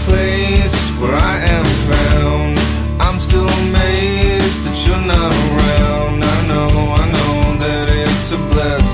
place where I am found. I'm still amazed that you're not around. I know that it's a blessing.